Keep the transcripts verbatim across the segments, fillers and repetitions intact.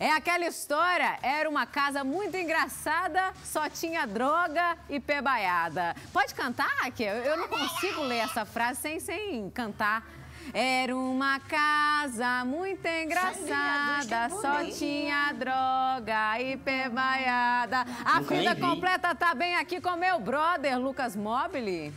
É aquela história, era uma casa muito engraçada, só tinha droga e pebaiada. Pode cantar, Raquel? Eu não consigo ler essa frase sem, sem cantar. Era uma casa muito engraçada, só tinha droga e pebaiada. A vida completa tá bem aqui com meu brother, Lucas Mobili.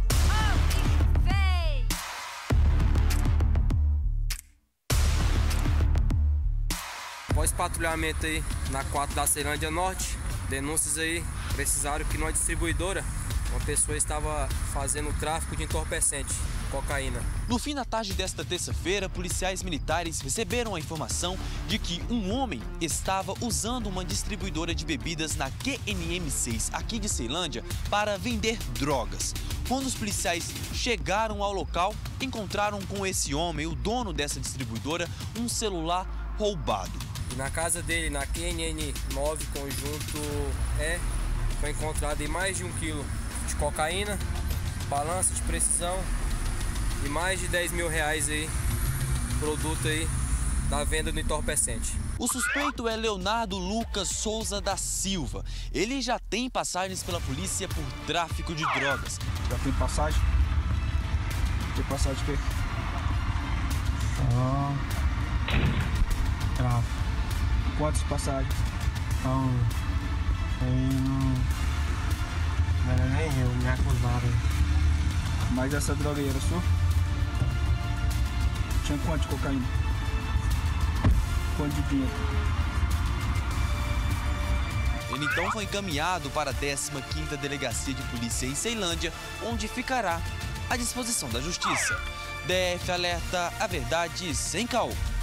Após patrulhamento aí na quatro da Ceilândia Norte, denúncias aí precisaram que numa distribuidora uma pessoa estava fazendo tráfico de entorpecente, cocaína. No fim da tarde desta terça-feira, policiais militares receberam a informação de que um homem estava usando uma distribuidora de bebidas na Q N M seis aqui de Ceilândia para vender drogas. Quando os policiais chegaram ao local, encontraram com esse homem, o dono dessa distribuidora, um celular roubado. E na casa dele, na Q N N nove, conjunto E, foi encontrado aí mais de um quilo de cocaína, balança de precisão e mais de dez mil reais aí, produto aí da venda do entorpecente. O suspeito é Leonardo Lucas Souza da Silva. Ele já tem passagens pela polícia por tráfico de drogas. Já tem passagem? Tem passagem de quê? Ah, tráfico. Quantas passagens? Um, um, não era nem eu, me acusaram. Mas essa droga aí era sua? Tinha quanto de cocaína? Quanto de dinheiro? Ele então foi encaminhado para a décima quinta Delegacia de Polícia em Ceilândia, onde ficará à disposição da Justiça. D F alerta, a verdade sem caô.